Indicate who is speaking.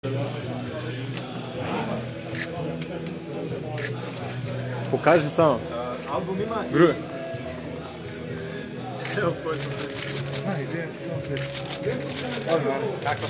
Speaker 1: Pokaži samo.
Speaker 2: Album ima...
Speaker 1: Gruje.
Speaker 2: Evo pojma.
Speaker 1: Kako